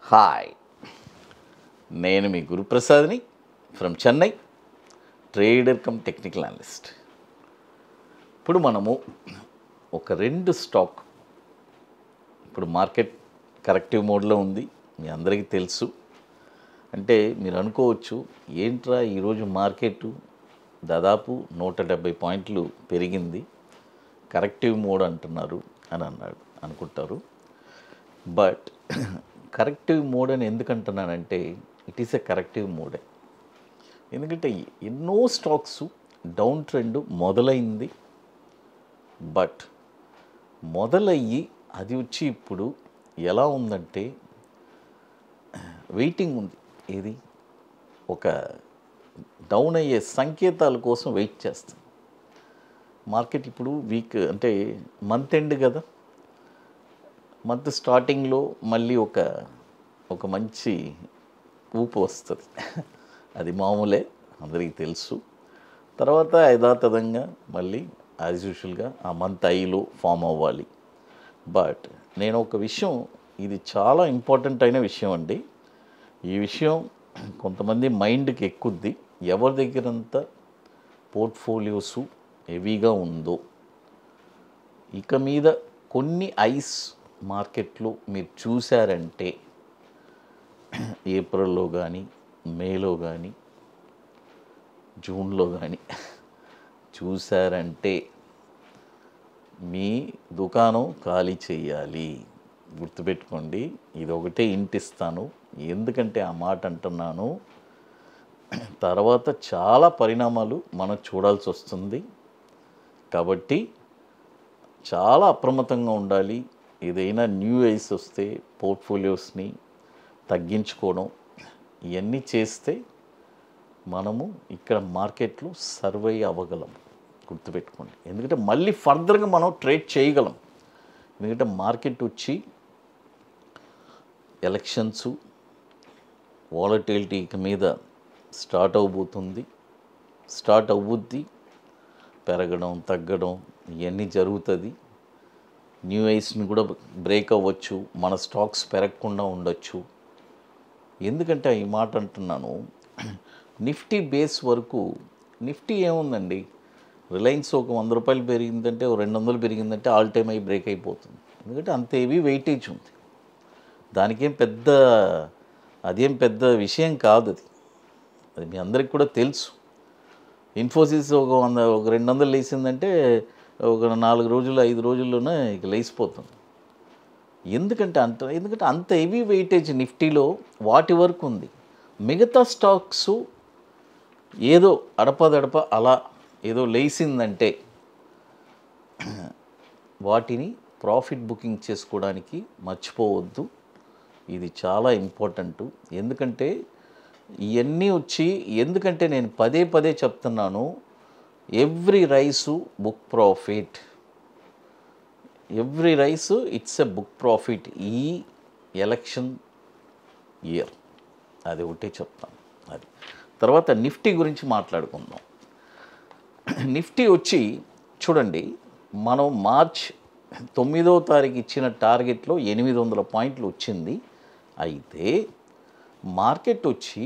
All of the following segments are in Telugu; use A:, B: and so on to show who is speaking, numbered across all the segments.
A: హాయ్, నేను మీ గురుప్రసాద్ని from Chennai, trader cum technical analyst. ఇప్పుడు మనము ఒక రెండు స్టాక్, ఇప్పుడు మార్కెట్ కరెక్టివ్ మోడ్లో ఉంది, మీ అందరికీ తెలుసు. అంటే మీరు అనుకోవచ్చు, ఏంట్రా ఈరోజు మార్కెట్ దాదాపు 170 పాయింట్లు పెరిగింది, కరెక్టివ్ మోడ్ అంటున్నారు అని అనుకుంటారు. బట్ కరెక్టివ్ మోడ్ అని ఎందుకు అంటున్నానంటే, ఇట్ ఈస్ ఎ కరెక్టివ్ మోడే. ఎందుకంటే ఎన్నో స్టాక్స్ డౌన్ ట్రెండ్ మొదలైంది, బట్ మొదలయ్యి అది వచ్చి ఇప్పుడు ఎలా ఉందంటే వెయిటింగ్ ఉంది. ఏది ఒక డౌన్ అయ్యే సంకేతాల కోసం వెయిట్ చేస్తాం. మార్కెట్ ఇప్పుడు వీక్ అంటే మంత్ ఎండ్ కదా, మంత్ స్టార్టింగ్లో మళ్ళీ ఒక మంచి ఊపు వస్తుంది, అది మామూలే, అందరికీ తెలుసు. తర్వాత యథాతథంగా మళ్ళీ యాజ్ యూజువల్గా ఆ మంత్ ఐలో ఫామ్ అవ్వాలి. బట్ నేను ఒక విషయం, ఇది చాలా ఇంపార్టెంట్ అయిన విషయం అండి. ఈ విషయం కొంతమంది మైండ్కి ఎక్కుద్ది. ఎవరి దగ్గరంత పోర్ట్ఫోలియోస్ హెవీగా ఉందో, ఇక మీద కొన్ని ఐస్ మార్కెట్లో మీరు చూశారంటే, ఏప్రిల్లో కానీ మేలో కానీ జూన్లో కానీ చూశారంటే మీ దుకాణం ఖాళీ చేయాలి. గుర్తుపెట్టుకోండి, ఇది ఒకటే ఇంటిస్తాను. ఎందుకంటే ఆ మాట అంటున్నాను, తర్వాత చాలా పరిణామాలు మనం చూడాల్సి వస్తుంది. కాబట్టి చాలా అప్రమత్తంగా ఉండాలి. ఏదైనా న్యూ ఐస్ వస్తే పోర్ట్ఫోలియోస్ని తగ్గించుకోవడం, ఇవన్నీ చేస్తే మనము ఇక్కడ మార్కెట్లో సర్వై అవ్వగలం. గుర్తుపెట్టుకోండి, ఎందుకంటే మళ్ళీ ఫర్దర్గా మనం ట్రేడ్ చేయగలం. ఎందుకంటే మార్కెట్ వచ్చి ఎలక్షన్స్, వాలటిలిటీ మీద స్టార్ట్ అవ్వుద్ది, పెరగడం తగ్గడం ఇవన్నీ జరుగుతుంది. న్యూ ఐస్ని కూడా బ్రేక్ అవ్వచ్చు, మన స్టాక్స్ పెరగకుండా ఉండొచ్చు. ఎందుకంటే ఈ మాట అంటున్నాను, నిఫ్టీ బేస్ వరకు నిఫ్టీ ఏముందండి, రిలయన్స్ ఒక 100 రూపాయలు పెరిగిందంటే, 200 పెరిగిందంటే ఆల్ టైమ్ హై బ్రేక్ అయిపోతుంది. ఎందుకంటే అంత హెవీ వెయిటేజ్ ఉంది, అదేం పెద్ద విషయం కాదు. అది మీ అందరికి కూడా తెలుసు. ఇన్ఫోసిస్ ఒక 200 లేచిందంటే ఒక 4 రోజులు 5 రోజుల్లోనే ఇక లేచిపోతుంది. ఎందుకంటే అంత హెవీ వెయిటేజ్ నిఫ్టీలో వాటి వరకు ఉంది. మిగతా స్టాక్స్ ఏదో అడపదడప అలా ఏదో లేచిందంటే వాటిని ప్రాఫిట్ బుకింగ్ చేసుకోవడానికి మర్చిపోవద్దు. ఇది చాలా ఇంపార్టెంట్. ఎందుకంటే ఇవన్నీ ఎందుకంటే నేను పదే పదే చెప్తున్నాను, every rise book profit, every rise it's a book profit ఈ ఎలక్షన్ ఇయర్. అది ఒకటే చెప్తాను. అది తర్వాత నిఫ్టీ గురించి మాట్లాడుకుందాం. నిఫ్టీ వచ్చి చూడండి, మనం మార్చ్ 9వ తారీఖు ఇచ్చిన టార్గెట్లో 800 పాయింట్లు వచ్చింది. అయితే మార్కెట్ వచ్చి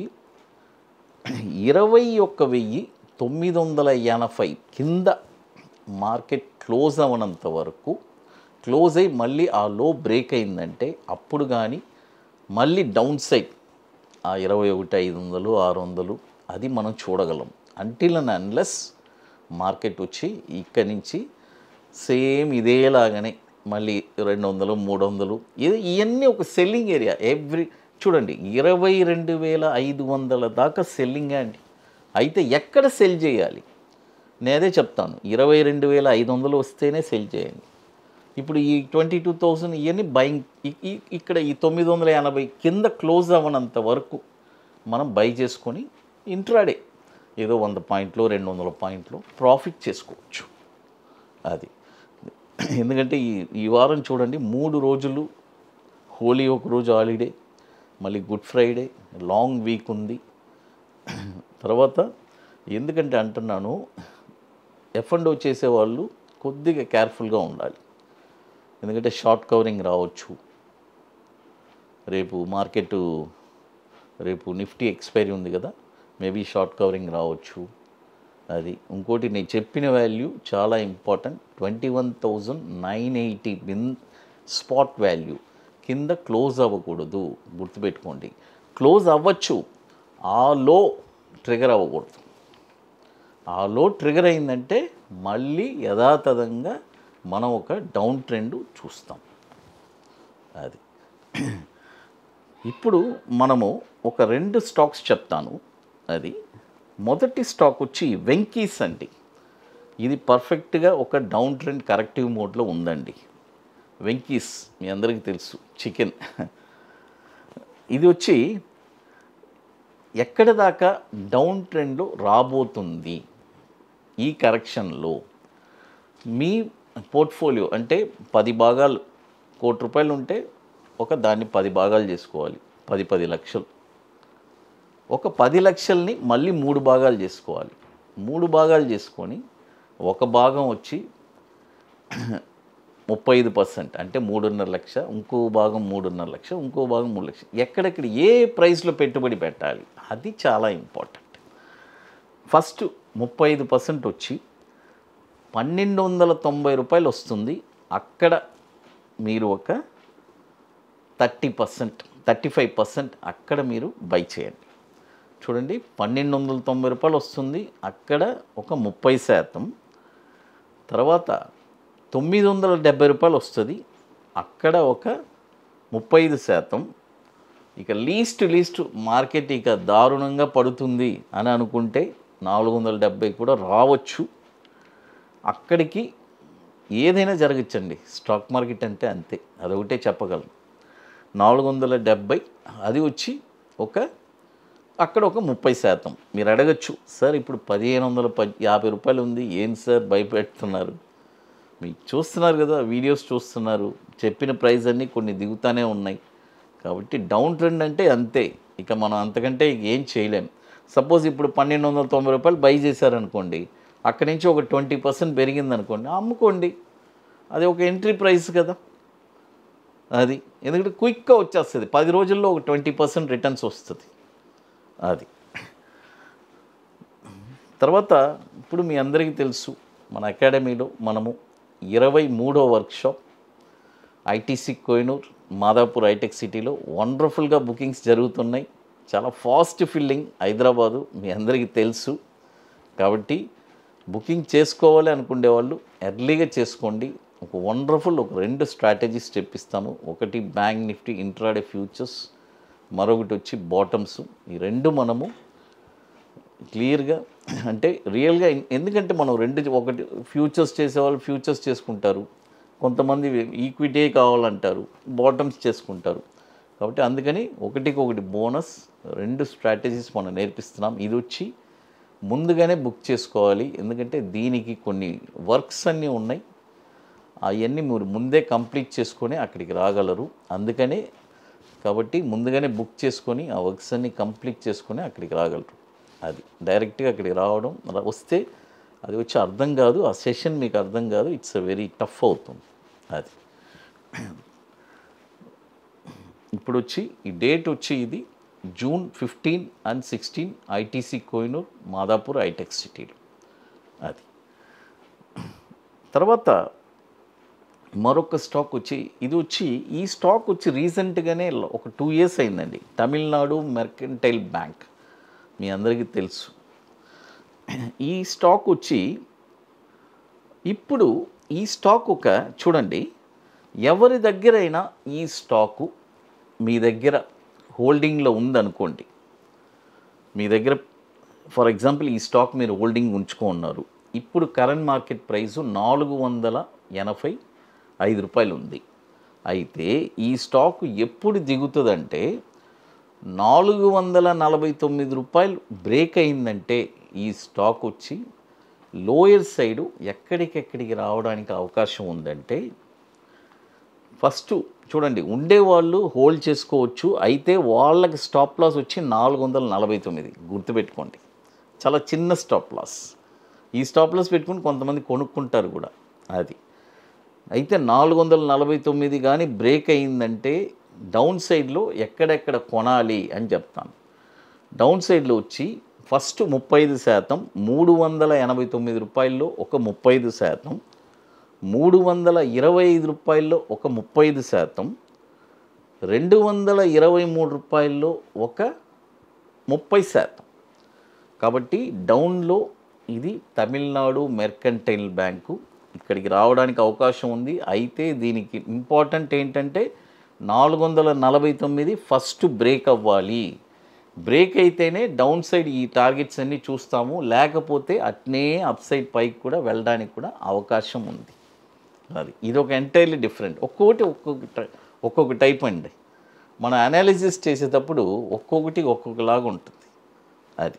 A: 21,980 కింద మార్కెట్ క్లోజ్ అవ్వనంత వరకు, క్లోజ్ అయ్యి మళ్ళీ ఆ లో బ్రేక్ అయిందంటే అప్పుడు కానీ మళ్ళీ డౌన్ సైడ్ ఆ 21,500 600 అది మనం చూడగలం. అంటిల్ అండ్ అన్లెస్ మార్కెట్ వచ్చి ఇక్కడి నుంచి సేమ్ ఇదేలాగానే మళ్ళీ 200 300 ఇవన్నీ ఒక సెల్లింగ్ ఏరియా. చూడండి 22,500 దాకా సెల్లింగే అండి. అయితే ఎక్కడ సెల్ చేయాలి నేనే చెప్తాను. 22,500 వస్తేనే సెల్ చేయండి. ఇప్పుడు ఈ 22,000 ఇవన్నీ బయింగ్. ఇక్కడ ఈ 980 కింద క్లోజ్ అవ్వనంత వరకు మనం బై చేసుకొని ఇంట్రాడే ఏదో 100 పాయింట్లు 200 పాయింట్లు ప్రాఫిట్ చేసుకోవచ్చు. అది ఎందుకంటే ఈ వారం చూడండి, 3 రోజులు హోలీ, ఒక రోజు హాలిడే, మళ్ళీ గుడ్ ఫ్రైడే, లాంగ్ వీక్ ఉంది. తర్వాత ఎందుకంటే అంటున్నాను, F&O చేసేవాళ్ళు కొద్దిగా కేర్ఫుల్గా ఉండాలి. ఎందుకంటే షార్ట్ కవరింగ్ రావచ్చు, రేపు నిఫ్టీ ఎక్స్పైరీ ఉంది కదా, మేబీ షార్ట్ కవరింగ్ రావచ్చు. అది ఇంకోటి నేను చెప్పిన వాల్యూ చాలా ఇంపార్టెంట్. 21,980 స్పాట్ వాల్యూ కింద క్లోజ్ అవ్వకూడదు, గుర్తుపెట్టుకోండి. క్లోజ్ అవ్వచ్చు, ఆ లో ట్రిగర్ అవ్వకూడదు. ఆ లో ట్రిగర్ అయిందంటే మళ్ళీ యథాతథంగా మనం ఒక డౌన్ ట్రెండ్ చూస్తాం. అది ఇప్పుడు మనము ఒక 2 స్టాక్స్ చెప్తాను. అది మొదటి స్టాక్ వచ్చి వెంకీస్ అండి. ఇది పర్ఫెక్ట్గా ఒక డౌన్ ట్రెండ్ కరెక్టివ్ మోడ్లో ఉందండి. వెంకీస్ మీ అందరికీ తెలుసు, చికెన్. ఇది వచ్చి ఎక్కడి దాకా డౌన్ ట్రెండ్లో రాబోతుంది ఈ కరెక్షన్లో. మీ పోర్ట్ఫోలియో అంటే 10 భాగాలు, ₹1,00,00,000 ఉంటే దాన్ని 10 భాగాలు చేసుకోవాలి. 10 లక్షలు. ఒక 10 లక్షల్ని మళ్ళీ 3 భాగాలు చేసుకోవాలి. 3 భాగాలు చేసుకొని ఒక భాగం వచ్చి 35% అంటే 3.5 లక్షలు, ఇంకో భాగం 3.5 లక్షలు, ఇంకో భాగం 3 లక్షలు. ఎక్కడెక్కడ ఏ ప్రైస్లో పెట్టుబడి పెట్టాలి అది చాలా ఇంపార్టెంట్. ఫస్ట్ 35% వచ్చి ₹1,290 వస్తుంది. అక్కడ మీరు ఒక 35% అక్కడ మీరు బై చేయండి. చూడండి, ₹1,290 వస్తుంది, అక్కడ ఒక 30%. తర్వాత ₹970 వస్తుంది, అక్కడ ఒక 35%. ఇక లీస్ట్ మార్కెట్ ఇక దారుణంగా పడుతుంది అని అనుకుంటే 470 కూడా రావచ్చు. అక్కడికి ఏదైనా జరగచ్చండి. స్టాక్ మార్కెట్ అంటే అంతే, అదొకటే చెప్పగలను. 470 అది వచ్చి అక్కడ ఒక 30%. మీరు అడగచ్చు, సార్ ఇప్పుడు ₹1,550 ఉంది, ఏం సార్ భయపెడుతున్నారు? మీకు చూస్తున్నారు కదా, వీడియోస్ చూస్తున్నారు, చెప్పిన ప్రైస్ అన్నీ కొన్ని దిగుతానే ఉన్నాయి. కాబట్టి డౌన్ ట్రెండ్ అంటే అంతే, ఇక మనం అంతకంటే ఏం చేయలేం. సపోజ్ ఇప్పుడు ₹1,290 బై చేశారనుకోండి, అక్కడి నుంచి ఒక 20% పెరిగిందనుకోండి, అమ్ముకోండి. అది ఒక ఎంట్రీ ప్రైస్ కదా అది. ఎందుకంటే క్విక్గా వచ్చేస్తుంది, 10 రోజుల్లో ఒక 20% రిటర్న్స్ వస్తుంది. అది తర్వాత ఇప్పుడు మీ అందరికీ తెలుసు, మన అకాడమీలో మనము 23వ workshop ITC Kohinoor Madhapur hitech సిటీలో వండర్ఫుల్గా బుకింగ్స్ జరుగుతున్నాయి. చాలా ఫాస్ట్ ఫిల్లింగ్ హైదరాబాదు మీ అందరికీ తెలుసు. కాబట్టి బుకింగ్ చేసుకోవాలి అనుకునే వాళ్ళు ఎర్లీగా చేసుకోండి. ఒక 2 స్ట్రాటజీస్ చెప్పిస్తాము. ఒకటి బ్యాంక్ నిఫ్టీ ఇంట్రాడే ఫ్యూచర్స్, మరొకటి వచ్చి బాటమ్స్. ఈ 2 మనము క్లియర్గా అంటే రియల్గా, ఎందుకంటే మనం ఒకటి ఫ్యూచర్స్ చేసేవాళ్ళు ఫ్యూచర్స్ చేసుకుంటారు, కొంతమంది ఈక్విటీ కావాలంటారు, బాటమ్స్ చేసుకుంటారు. కాబట్టి అందుకని ఒకటికొకటి బోనస్ 2 స్ట్రాటజీస్ మనం నేర్పిస్తున్నాం. ఇది వచ్చి ముందుగానే బుక్ చేసుకోవాలి, ఎందుకంటే దీనికి కొన్ని వర్క్స్ అన్నీ ఉన్నాయి. అవన్నీ మీరు ముందే కంప్లీట్ చేసుకొని అక్కడికి రాగలరు. అందుకనే కాబట్టి ముందుగానే బుక్ చేసుకొని ఆ వర్క్స్ అన్నీ కంప్లీట్ చేసుకొని అక్కడికి రాగలరు. అది డైరెక్ట్గా అక్కడికి వస్తే అది వచ్చి అర్థం కాదు, ఆ సెషన్ మీకు అర్థం కాదు, ఇట్స్ వెరీ టఫ్ అవుతుంది. అది ఇప్పుడు వచ్చి ఈ డేట్ వచ్చి ఇది June 15 and 16 ITC Kohinoor Madhapur hitech సిటీలో. అది తర్వాత మరొక స్టాక్ వచ్చి ఈ స్టాక్ వచ్చి రీసెంట్గానే ఒక 2 years అయిందండి. తమిళనాడు మెర్కంటైల్ బ్యాంక్ మీ అందరికీ తెలుసు. ఈ స్టాక్ వచ్చి ఇప్పుడు ఈ స్టాక్ చూడండి, ఎవరి దగ్గరైనా ఈ స్టాకు మీ దగ్గర హోల్డింగ్లో ఉందనుకోండి, మీ దగ్గర ఫర్ ఎగ్జాంపుల్ ఈ స్టాక్ మీరు హోల్డింగ్ ఉంచుకున్నారు. ఇప్పుడు కరెంట్ మార్కెట్ ప్రైసు ₹485 ఉంది. అయితే ఈ స్టాక్ ఎప్పుడు దిగుతుందంటే ₹449 బ్రేక్ అయిందంటే ఈ స్టాక్ వచ్చి లోయర్ సైడు ఎక్కడికెక్కడికి రావడానికి అవకాశం ఉందంటే, ఫస్ట్ చూడండి, ఉండేవాళ్ళు హోల్డ్ చేసుకోవచ్చు. అయితే వాళ్ళకి స్టాప్ లాస్ వచ్చి 449, గుర్తుపెట్టుకోండి. చాలా చిన్న స్టాప్ లాస్. ఈ స్టాప్ లాస్ పెట్టుకుని కొంతమంది కొనుక్కుంటారు కూడా. అది అయితే 449 కానీ బ్రేక్ అయిందంటే డౌన్ సైడ్లో ఎక్కడెక్కడ కొనాలి అని చెప్తాను. డౌన్ సైడ్లో వచ్చి ఫస్ట్ 35%, 389 రూపాయల్లో ఒక 35%, 325 రూపాయల్లో ఒక 35%, 223 రూపాయల్లో ఒక 30%. కాబట్టి డౌన్లో ఇది తమిళనాడు మెర్కంటైల్ బ్యాంకు ఇక్కడికి రావడానికి అవకాశం ఉంది. అయితే దీనికి ఇంపార్టెంట్ ఏంటంటే 449 ఫస్ట్ బ్రేక్ అవ్వాలి. బ్రేక్ అయితేనే డౌన్ సైడ్ ఈ టార్గెట్స్ అన్నీ చూస్తాము, లేకపోతే అట్నే అప్ సైడ్ పైకి కూడా వెళ్ళడానికి కూడా అవకాశం ఉంది. అది ఇది ఒక ఎంటైర్లీ డిఫరెంట్. ఒక్కొక్క టైప్ అండి. మన అనాలిసిస్ చేసేటప్పుడు ఒక్కొక్కటి ఒక్కొక్కలాగా ఉంటుంది. అది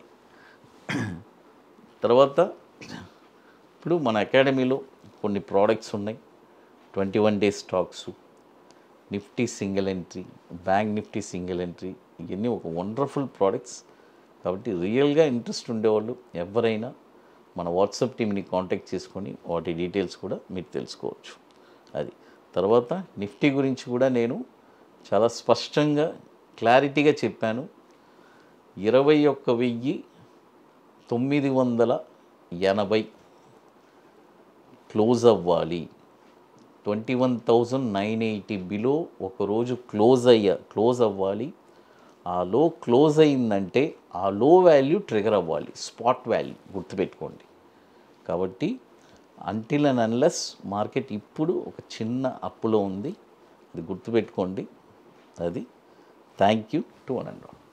A: తర్వాత ఇప్పుడు మన అకాడమీలో కొన్ని ప్రోడక్ట్స్ ఉన్నాయి. 21 days stocks, Nifty single entry, bank Nifty single entry, ఇవన్నీ ఒక వండర్ఫుల్ ప్రోడక్ట్స్. కాబట్టి రియల్గా ఇంట్రెస్ట్ ఉండేవాళ్ళు ఎవరైనా మన వాట్సాప్ టీమ్ని కాంటాక్ట్ చేసుకొని వాటి డీటెయిల్స్ కూడా మీరు తెలుసుకోవచ్చు. అది తర్వాత నిఫ్టీ గురించి కూడా నేను చాలా స్పష్టంగా క్లారిటీగా చెప్పాను. 21,980 క్లోజ్ అవ్వాలి. 21,980 బిలో ఒకరోజు క్లోజ్ అవ్వాలి. ఆ లో క్లోజ్ అయిందంటే ఆ లో వాల్యూ ట్రిగర్ అవ్వాలి, స్పాట్ వాల్యూ గుర్తుపెట్టుకోండి. కాబట్టి అంటిల్ అండ్ అన్లెస్ మార్కెట్ ఇప్పుడు ఒక చిన్న అప్పులో ఉంది, ఇది గుర్తుపెట్టుకోండి. అది thank you to one and all.